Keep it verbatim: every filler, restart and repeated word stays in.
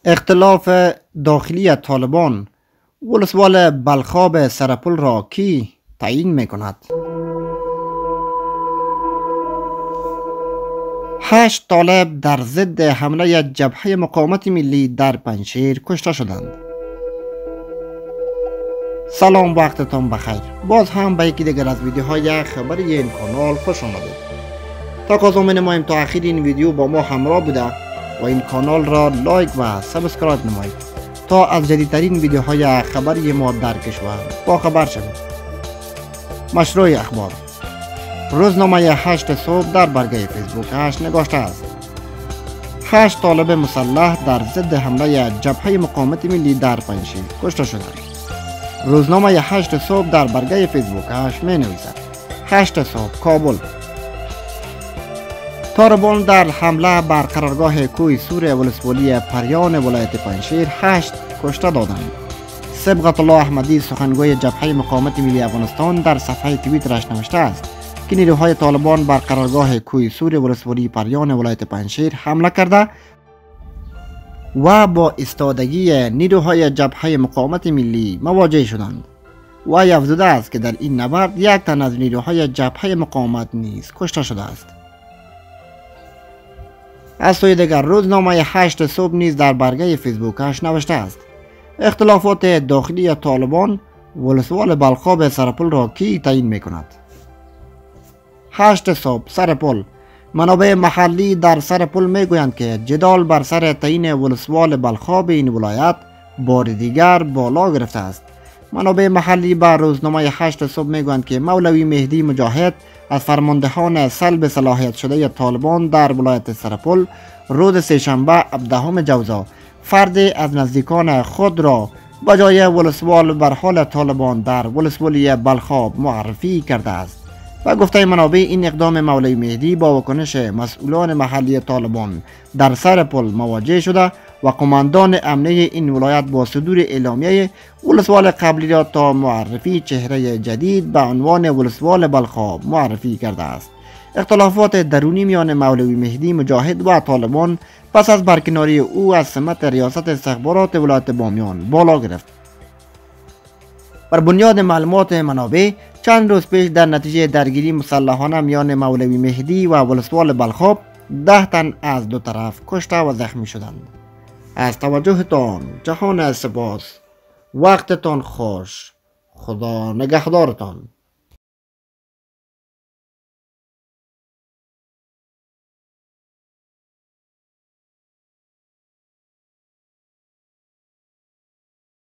اختلاف داخلی طالبان ولسوال بلخاب سرپل را کی تعیین می کند؟ هشت طالب در ضد حمله جبهه مقاومت ملی در پنجشیر کشته شدند. سلام، وقتتان بخیر. باز هم به یکی دیگر از ویدیوهای خبری این کانال خوش آمدید. تقاضا می نماییم تا آخر این ویدیو با ما همراه بوده و این کانال را لایک و سابسکرایب نمایید تا از جدیدترین ویدیوهای خبری ما در کشور با خبر شوید. مشروع اخبار: روزنامه هشت صبح در برگه فیسبوکش نگاشته است: هشت طالب مسلح در ضد حمله جبهه مقاومت ملی در پنجشیر کشته شدند. روزنامه هشت صبح در برگه فیسبوکش می نویسد: هشت صبح کابل. طالبان در حمله بر قرارگاه کوه سور ولسوالی پریان ولایت پنجشیر هشت کشته دادند. صبغت الله احمدی، سخنگوی جبهه مقاومت ملی افغانستان، در صفحه توییترش نوشته است که نیروهای طالبان بر قرارگاه کوه سور ولسوالی پریان ولایت پنجشیر حمله کرده و با ایستادگی نیروهای جبهه مقاومت ملی مواجه شدند. و افزوده است که در این نبرد یک تن از نیروهای جبهه مقاومت نیز کشته شده است. از سوی دیگر روزنامه هشت صبح نیز در برگه فیسبوکش نوشته است: اختلافات داخلی طالبان ولسوال بلخاب سرپل را کی تعیین می کند؟ هشت صبح سرپل. منابع محلی در سرپل می گویند که جدال بر سر تعیین ولسوال بلخاب این ولایت بار دیگر بالا گرفته است. منابع محلی به روزنامه هشت صبح می گویند که مولوی مهدی مجاهد از فرماندهان سلب صلاحیت شده طالبان در ولایت سرپل روز سه‌شنبه هفدهم جوزا فرد از نزدیکان خود را به جای ولسوال بر حال طالبان در ولسوالی بلخاب معرفی کرده است. و گفته منابع این اقدام مولوی مهدی با واکنش مسئولان محلی طالبان در سرپل مواجه شده و قماندان امنیه این ولایت با صدور اعلامیه ولسوال قبلی را تا معرفی چهره جدید به عنوان ولسوال بلخاب معرفی کرده است. اختلافات درونی میان مولوی مهدی مجاهد و طالبان پس از برکناری او از سمت ریاست استخبارات ولایت بامیان بالا گرفت. بر بنیاد معلومات منابع چند روز پیش در نتیجه درگیری مسلحانه میان مولوی مهدی و ولسوال بلخاب ده تن از دو طرف کشته و زخمی شدند. از توجهتان جهان سپاس. وقتتان خوش. خدا نگهدارتان.